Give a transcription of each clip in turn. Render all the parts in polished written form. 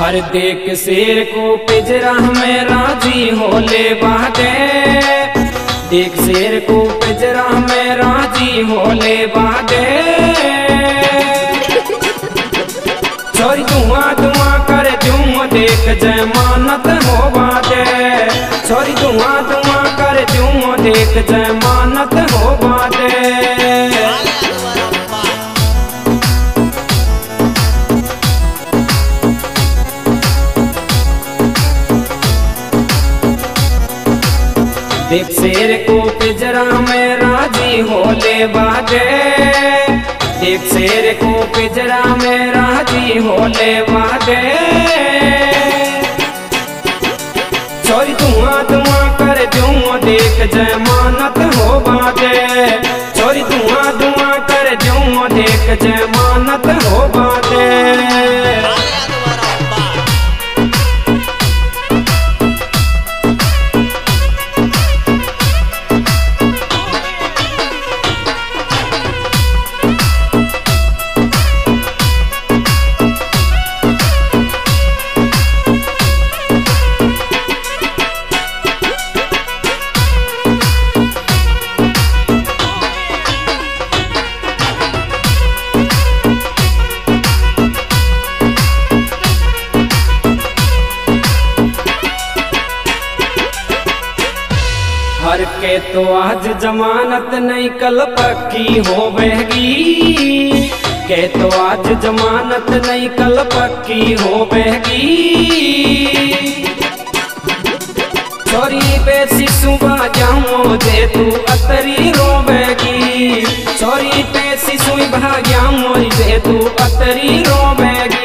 हर देख शेर को पिंजरा में राजी होले बादे, देख शेर को पिंजरा में राजी होले बादे। छोरी धुआं धुआं कर दूं देख जमानत हो बादे, छोरी धुआं धुआं कर दूं देख जमानत हो बादे। देख शेर को पिंजरा में राजी होले बादे, देख शेर को पिंजरा में राजी होले बादे। छोरी धुआं धुआं कर दूं देख जमानत हो बादे, छोरी धुआं धुआं कर दूं देख जमानत हो बादे। हर के तो आज जमानत नहीं कल पक्की होवेगी, के तो आज जमानत नहीं कल पक्की होवेगी। छोरी पे सुबह जाऊं जे तू अतरी रोवेगी, छोरी पे सुबह जाऊं जे तू अतरी रोवेगी।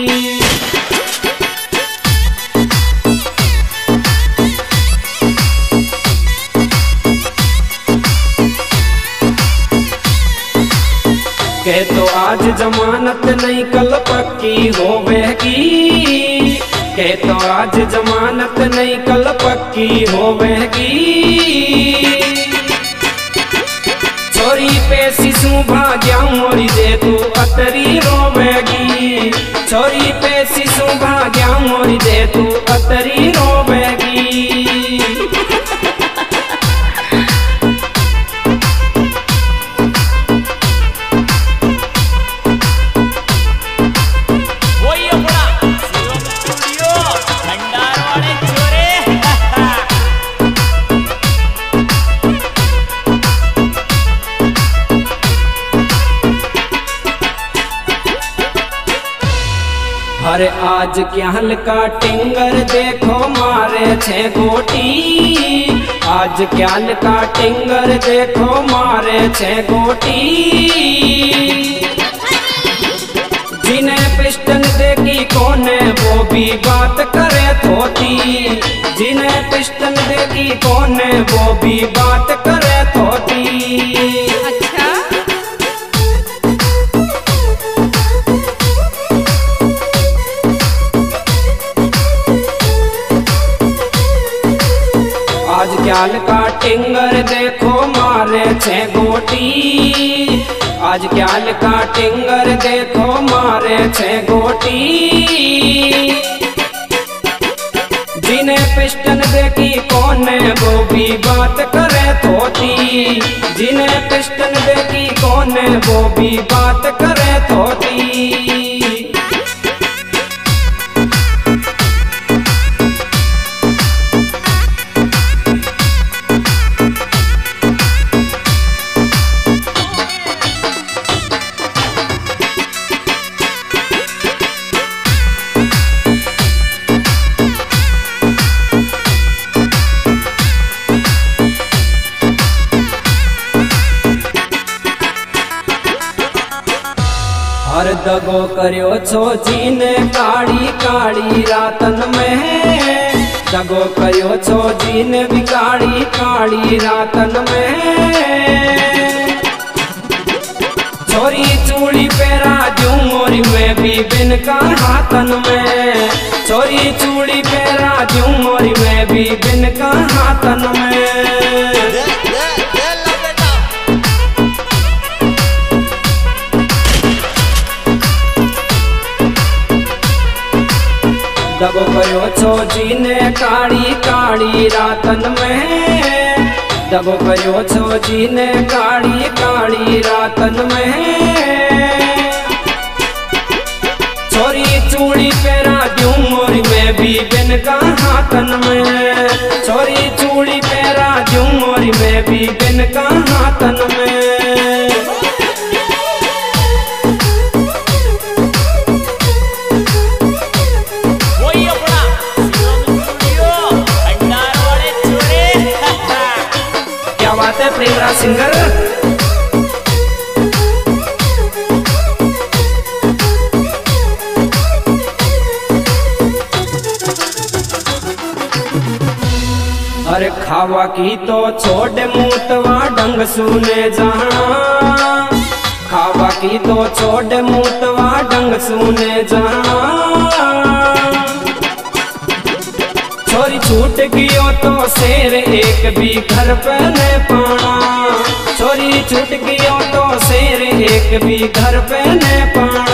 के तो आज जमानत नहीं कल पक्की होवेगी, के तो आज जमानत नहीं कल पक्की होवेगी। छोरी पे शिशु भाग्याऊं जे तू अतरी रोवेगी, छोरी पे शिशु भाग्याऊं जे तू अतरी रोवेगी। अरे आज क्या हल्का टिंगर देखो मारे छे गोटी, आज क्या हल्का टिंगर देखो मारे छे गोटी। जिन्हें पिस्टन देखी कोने वो भी बात करे थोती, जिन्हें पिस्टन देखी कोने वो भी बात करे थोती। आज क्याल का टिंगर देखो मारे छे गोटी, आज क्याल का टिंगर देखो मारे छे गोटी। जिन्हें पिस्टन देखी कोने वो भी बात करे थोती, जिन्हें पिस्टन देखी कोने वो भी बात करे थोती। हर दगो करियो छो जीने काली काली रातन में, दगो करियो छो जीने भी काली काली रातन में। छोरी चूड़ी पेरा जूं मोरी में भी बिन का हाथन में, छोरी चूड़ी पेरा जूं मोरी में भी बिन का हाथन में। जी ने काड़ी काड़ी रातन में, दगो करो छो जी ने काड़ी काड़ी रातन में। छोरी चूड़ी पेरा दूं मोरी में भी बिन का हाथन में, छोरी चूड़ी पेरा दूं मोरी में भी बिन का हाथन में। क्या बात है प्रेमराज सिंगर। अरे खावा की तो छोड़ मूतवा ढंग सुने जाना, खावा की तो छोड़ मूतवा ढंग सुने जाना। छोरी छूट गियो तो शेर एक भी घर पे न पाना, छोरी छूट गियो तो शेर एक भी घर पे न पाना।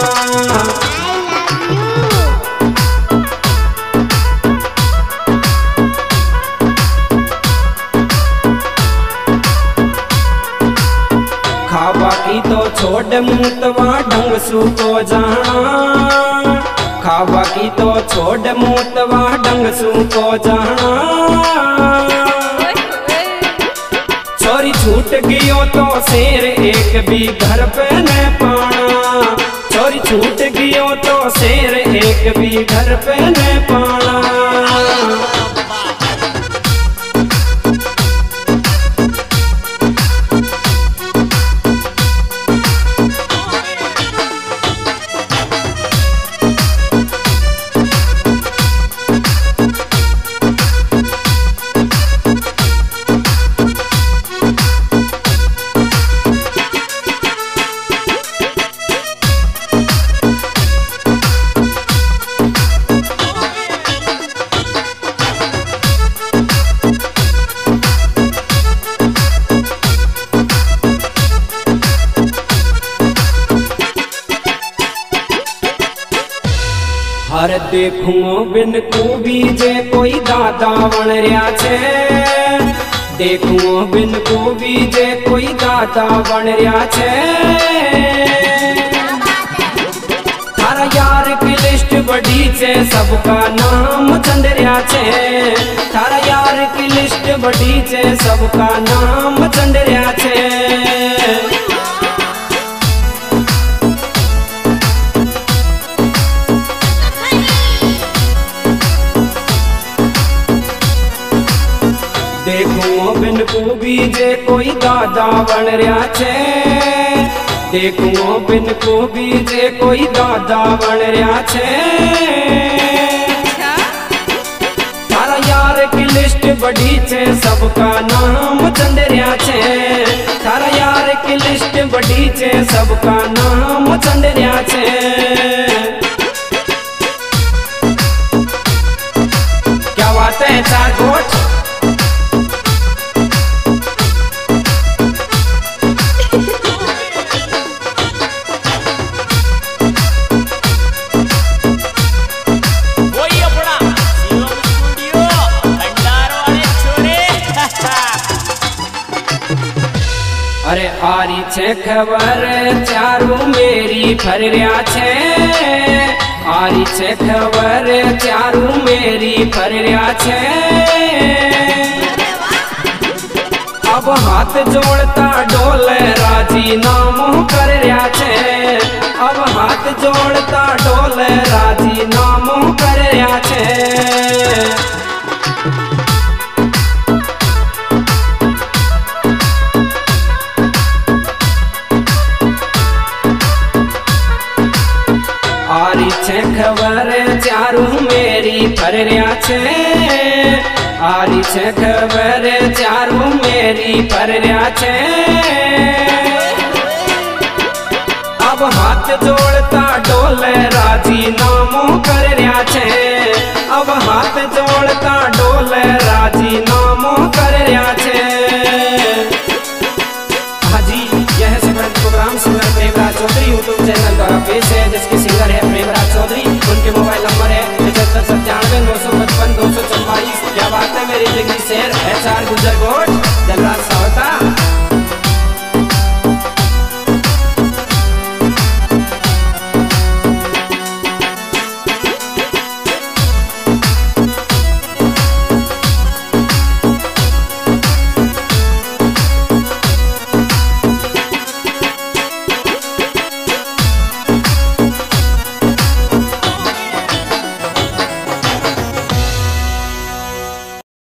खावा की तो छोड़ मूतवा ढंग सु को जाना, खावा की तो छोड़ मूतवा ढंग सु को जाना। छोरी छूट गियो तो शेर एक भी घर पे न पाना, छोरी छूट गियो तो शेर एक भी घर पे न पाना। अरे देखूं बिन खूबी जे कोई दादा बन रहा छे, देखूं बिन खूबी जे कोई दादा बन रहा छे। थारा यार की लिस्ट बड़ी छे सबका नाम चंद रहा छे, थारा यार की लिस्ट बड़ी छे सबका नाम चंद रहा छे। देखूं बिन खूबी जे कोई दादा बन रहा छे, देखूं बिन खूबी जे कोई दादा बन रहा छे। थारा यार की लिस्ट बड़ी छे सबका नाम चंद रहा छे, थारा यार की लिस्ट बड़ी छे सबका नाम चंद रहा छे। क्या बात है चार गोट। अरे आरी छे खबर चारू मेरी फर रहा छे, आरी छे खबर चारू मेरी फर रहा छे। अब हाथ जोड़ता डोले राजी नाम कर रहा छे, अब हाथ जोड़ता डोले राजी नाम कर रहा छे। आरी छे खबर चारू मेरी फर रहा छे, आरी छे खबर चारू मेरी फर रहा छे। अब हाथ जोड़ता डोले राजी नामो कर रहा छे, अब हाथ जोड़ता डोले राजी नामो कर रहा छे। हाजी यह Simran program singer Premraj Chaudhary YouTube channel द्वारा पेश है, जिसके सिंगर है प्रेमराज चौधरी। उनके मोबाइल नंबर है 75 97 955 चार गुजर